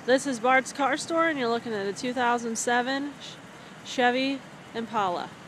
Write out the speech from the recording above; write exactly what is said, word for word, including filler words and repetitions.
This is Bart's Car Store, and you're looking at a two thousand seven Chevy Impala.